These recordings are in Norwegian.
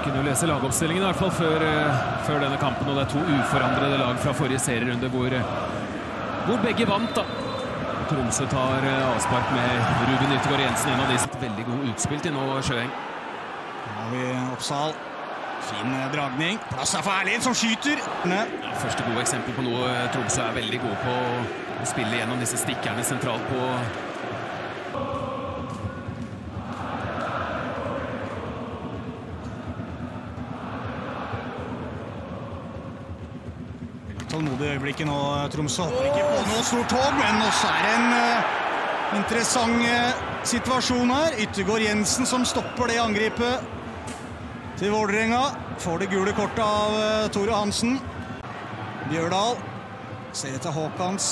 kunne lese lagoppstillingen I hvert fall før denne kampen, og det to uforandrede lag fra forrige serierunde hvor begge vant da. Tromsø tar avspark med Ruben Yttergård Jensen, en av de som har veldig god utspill til nå, Sjøeng. Nå har vi Opsahl. Fin dragning. Plass for Erlien som skyter. Ja, første gode eksempel på noe Tromsø veldig god på å spille gjennom disse stikkerne sentralt på. Tålmodig øyeblikket nå, Tromsø hopper ikke på noe stort tog, men også det en interessant situasjon her. Yttergård Jensen som stopper det angripet til Vålerenga. Får det gule kortet av Tore Hansen. Bjørdal ser etter Håkans.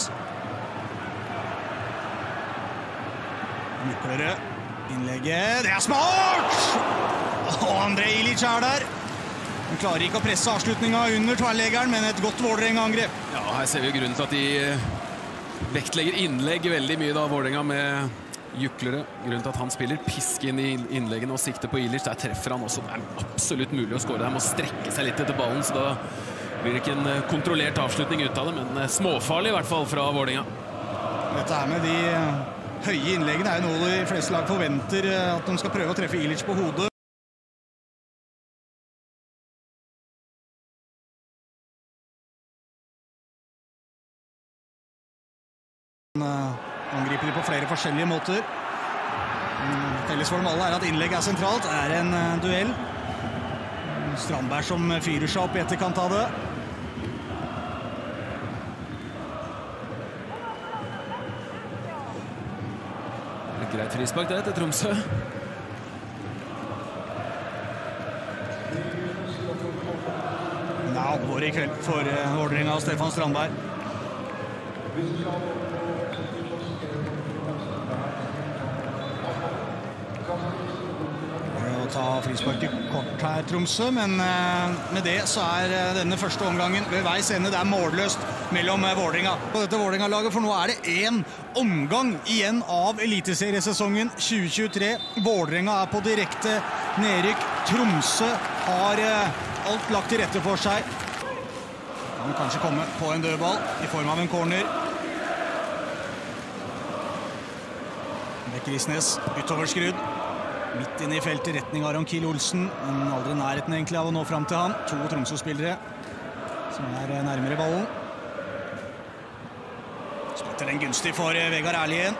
Juklerød. Innlegget. Det smart! Og Andrej Ilic der. Han klarer ikke å presse avslutningen under tverrleggeren, men et godt Vålerenga-angrep. Ja, her ser vi grunnen til at de vektlegger innlegg veldig mye da, Vålerenga med Juklerød. Grunnen til at han spiller pisk inn I innleggene og sikter på Ilic, der treffer han også. Det absolutt mulig å skåre. Der må strekke seg litt etter ballen, så da blir det ikke en kontrollert avslutning ut av det, men småfarlig I hvert fall fra Vålerenga. Dette her med de høye innleggene jo noe de fleste lag forventer, at de skal prøve å treffe Ilic på hodet. Angriper de på flere forskjellige måter. Felles for dem alle at innlegg sentralt. Det en duell. Strandberg som fyrer seg opp I etterkant av det. Et greit frispark det til Tromsø. Det alvor I kveld for Vålerenga og Stefan Strandberg. Ta frisparket kort her, Tromsø, men med det så denne første omgangen ved veis ende. Det målløst mellom Vålerenga og dette Vålerenga-laget, for nå det en omgang igjen av Eliteseriesesongen 2023. Vålerenga på direkte nedrykk. Tromsø har alt lagt til rette for seg. Kan kanskje komme på en dødball I form av en corner. Riisnæs utover skrudd. Midt inne I feltet, retning av Olsen, men aldri nærheten egentlig av å nå frem til han. To Tromsø-spillere som nærmere ballen. Splitter den gunstig for Vegard Erlien.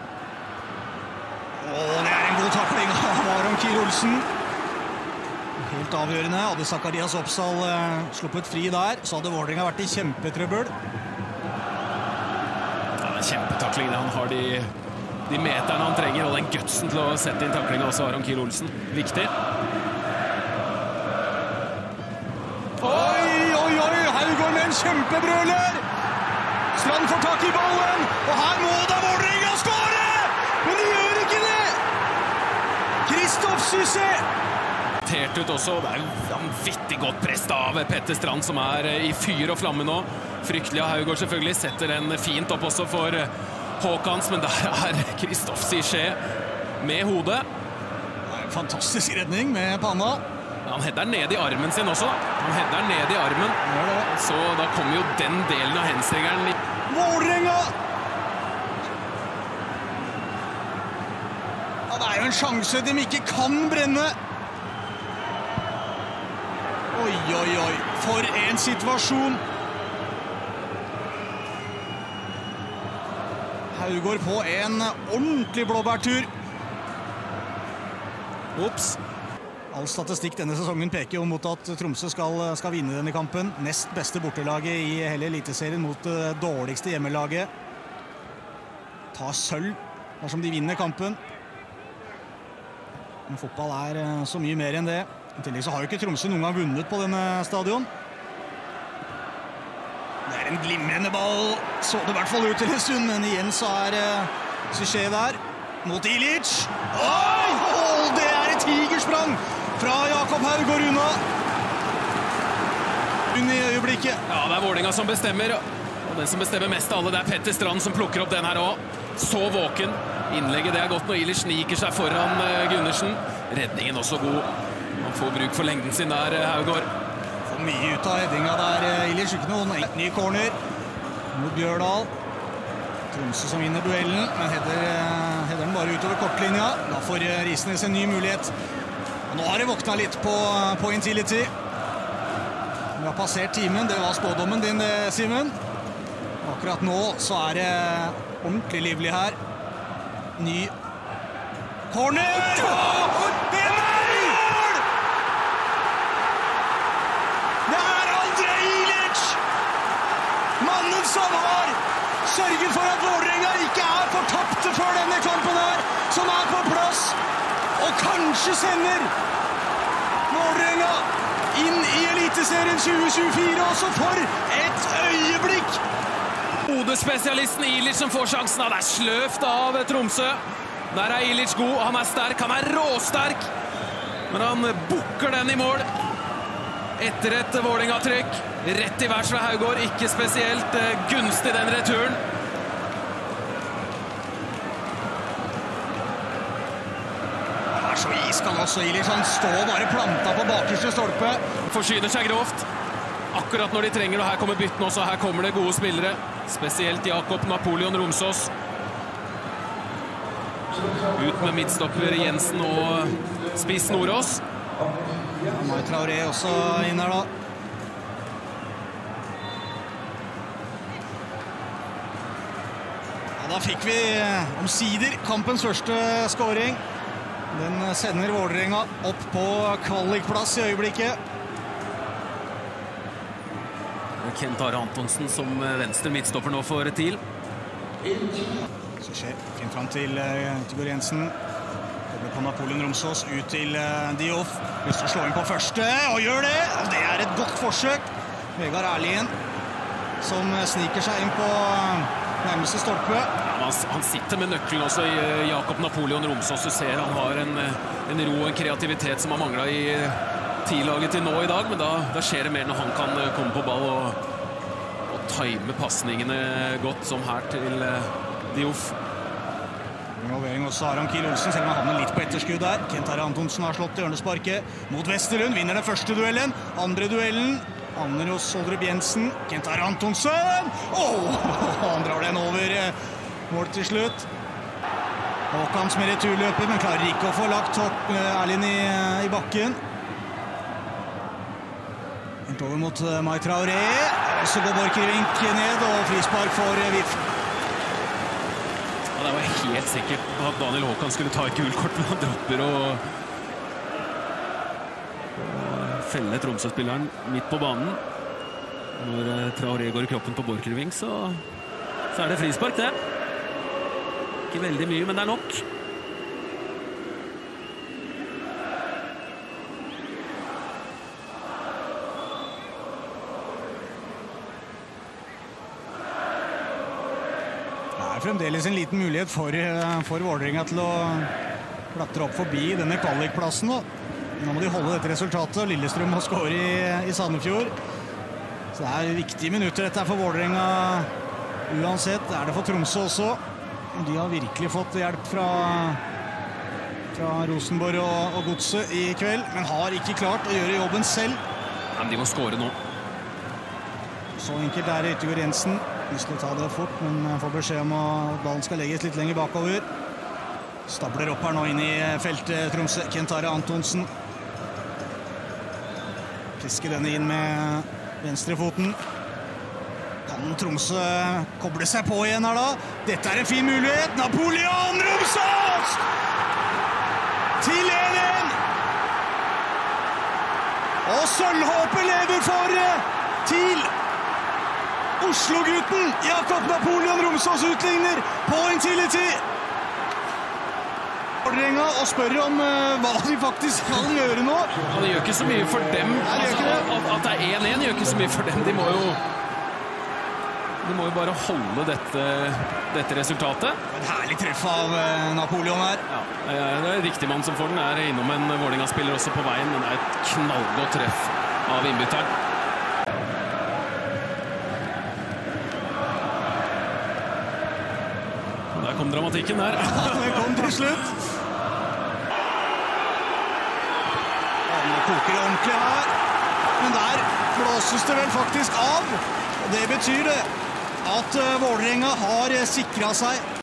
Og det en god takling av Olsen. Helt avgjørende. Hadde Sakarias Opsahl sluppet fri der, så hadde Vålerenga vært I kjempetrøbbel. Ja, kjempetakling. Han har de meterne han trenger, og den gutsen til å sette inn taklingen også har Olsen. Viktig. Oi! Haugaard med en kjempebrøler! Strand får tak I ballen, og her må da Vålerenga skåre! Men de gjør ikke det! Christophe Psyché! Tert ut også, det vanvittig godt prest av Petter Strand, som I fyr og flamme nå. Fryktelig av Haugaard selvfølgelig, setter den fint opp også for Håkans, men der Christophe Psyché med hodet. Fantastisk redning med panna. Han header ned I armen sin også. Han header ned I armen. Så da kommer jo den delen av hensregelen. Vålerenga! Ja, det jo en sjanse de ikke kan brenne. Oi. For en situasjon. Haugaard på en ordentlig blåbærtur. Ops. All statistikk denne sesongen peker jo mot at Tromsø skal vinne denne kampen. Nest beste bortelaget I hele Eliteserien mot det dårligste hjemmelaget. Ta sølv dersom de vinner kampen. Men fotball så mye mer enn det. I tillegg så har jo ikke Tromsø noen gang vunnet på denne stadion. Det en glimrende ball, så det I hvert fall ut til en stund, men igjen så Psyché der, mot Ilic. Oi! Det et tigersprang fra Jakob Haugaard unna. I øyeblikket. Ja, det Vålerenga som bestemmer, og den som bestemmer mest av alle, det Petter Strand som plukker opp den her også. Så våken. Innlegget det godt når Ilic sniker seg foran Gundersen. Redningen også god. Han Får bruk for lengden sin der, Haugaard. Får mye ut av headinga der, Ilic. Ikke noen ny corner mot Bjørdal. Tromsø som vinner duellen, men header den bare utover kortlinja. Da får Riisnæs en ny mulighet. Og nå har det våknet litt på Intility. Vi har passert timen, det var spådommen din, Simen. Akkurat nå så er det ordentlig livlig her. Ny corner! Det er mål! Det er Andrej Ilic! Mannen som har sørget for at Vålerenga ikke er fortapte før denne kampen her, som er på plass, og kanskje sender Vålerenga inn i Eliteserien 2024, også for et øyeblikk! Hodespesialisten Ilic som får sjansen. Det er sløvt av Tromsø. Der er Ilic god, han er sterk, han er råsterk. Men han bukker den i mål. Etter et Vålerenga-trykk. Rett i værs fra Haugaard, ikke spesielt gunstig den returen. Han er så iskald også, Ilic. Han står bare planta på bakerste stolpe. Forsyner seg grovt. Akkurat når de trenger det. Her kommer bytten også. Her kommer det gode spillere. Spesielt Jakob, Napoleon, Romsås. Ut med midtstopper Jensen og spiss Nordås. Maï Traoré også inn her da. Ja, da fikk vi omsider kampens første scoring. Den sender Vålerenga opp på kvalikplass i øyeblikket. Kent Are Antonsen som venstre midtstopper nå får til. Psyché finner fram til Yttergård Jensen. Kommer på Napoleon Romsås ut til Dioff. Lyst til å slå inn på første, og gjør det! Det er et godt forsøk. Vegard Erlien som sniker seg inn på nærmeste stolpe. Ja, han sitter med nøkkelen også i Jakob Napoleon Romsås. Du ser han har en ro og en kreativitet som har manglet i tidlaget til nå i dag, men da skjer det mer når han kan komme på ball og time passningene godt, som her til Dioff. Involvering også Aron Kiel Olsen, selv om han havner litt på etterskudd der. Kent Are Antonsen har slått hjørnesparket mot Vesterlund, vinner den første duellen. Andre duellen havner hos Oldrup Jensen. Kent Are Antonsen! Han drar den over mål til slutt. Håkans med returløpet, men klarer ikke å få lagt Erlien i bakken. Over mot Maï Traoré, så går Borchgrevink ned, og frispark for VIF. Ja, det var helt sikkert at Daniel Håkans skulle ta et gult kort, men han dropper og felle Tromsø-spilleren midt på banen. Når Traoré går i kroppen på Borchgrevink, så er det frispark, det. Ikke veldig mye, men det er nok. Fremdeles en liten mulighet for Vålerenga til å klatre opp forbi denne kvalikplassen. Nå må de holde dette resultatet, og Lillestrøm må skåre i Sandefjord. Så det er viktige minutter dette for Vålerenga uansett. Det er det for Tromsø også. De har virkelig fått hjelp fra Rosenborg og Godset i kveld, men har ikke klart å gjøre jobben selv. Men de må skåre nå. Så enkelt er det Yttergård Jensen. Lyst til å ta det fort, men får beskjed om at ballen skal legges litt lenger bakover. Stabler opp her nå inn i feltet Tromsø. Kent Are Antonsen. Pisker denne inn med venstrefoten. Kan Tromsø koble seg på igjen her da? Dette er en fin mulighet. Napoleon Romsås! Til 1-1! Og sølvhåpet lever for TIL! Oslo-gutten Jakob Napoleon Romsås utligner på Intility. Vålerenga og spør om hva de faktisk kan gjøre nå. Ja, det gjør ikke så mye for dem. At det er 1-1 gjør ikke så mye for dem. De må jo bare holde dette resultatet. Et herlig treff av Napoleon her. Ja, det er riktig mann som får den. Er innom en Vålerenga-spiller også på veien, men det er et knallgodt treff av innbytteren. Der kom dramatikken der. Det kom til slutt. koker det ordentlig her. Men der blåses det vel faktisk av. Og det betyr det at Vålerenga har sikret seg